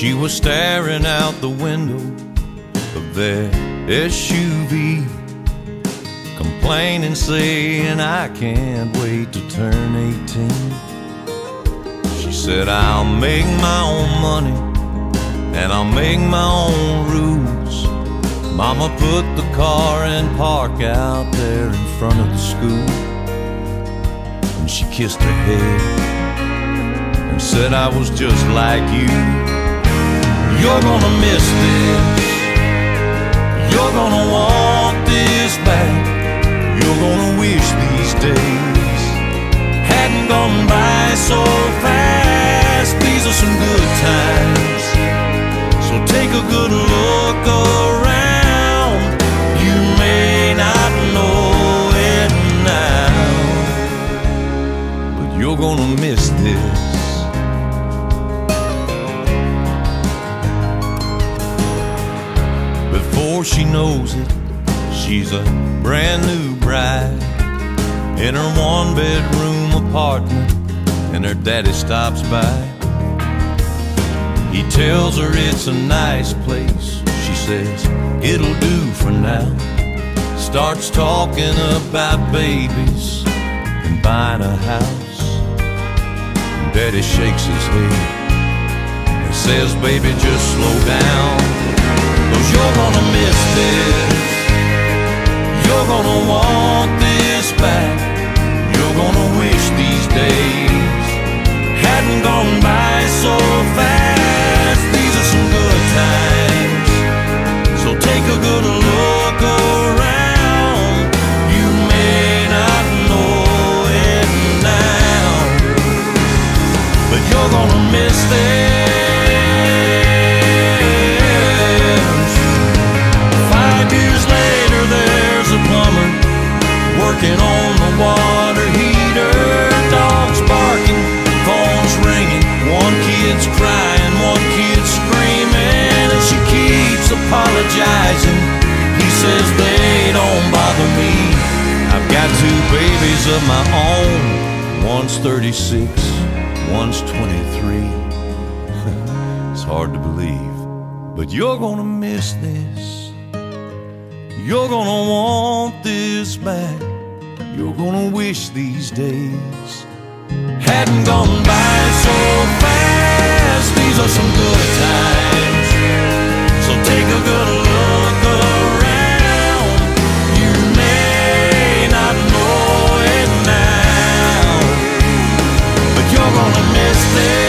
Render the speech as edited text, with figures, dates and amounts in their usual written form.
She was staring out the window of their SUV, complaining, saying, I can't wait to turn 18. She said, I'll make my own money and I'll make my own rules. Mama put the car in park out there in front of the school, and she kissed her head and said, I was just like you. You're gonna miss this, you're gonna want this back, you're gonna wish these days hadn't gone by so fast. These are some good times, so take a good look around. You may not know it now, but you're gonna miss this. Before she knows it, she's a brand new bride in her one-bedroom apartment, and her daddy stops by. He tells her it's a nice place. She says, it'll do for now. Starts talking about babies and buying a house. And Daddy shakes his head and says, baby, just slow down, 'cause you're gonna miss this, you're gonna want this back, you're gonna wish these days hadn't gone by so fast. These are some good times, so take a good look around. You may not know it now, but you're gonna miss this. 5 years later, there's a plumber working on the water heater. Dogs barking, phones ringing, one kid's crying, one kid's screaming, and she keeps apologizing. He says, they don't bother me, I've got 2 babies of my own. One's 36, one's 23. It's hard to believe, but you're gonna miss this. You're gonna want this back, you're gonna wish these days hadn't gone by so fast. These are some good times, so take a good look around. You may not know it now, but you're gonna miss this.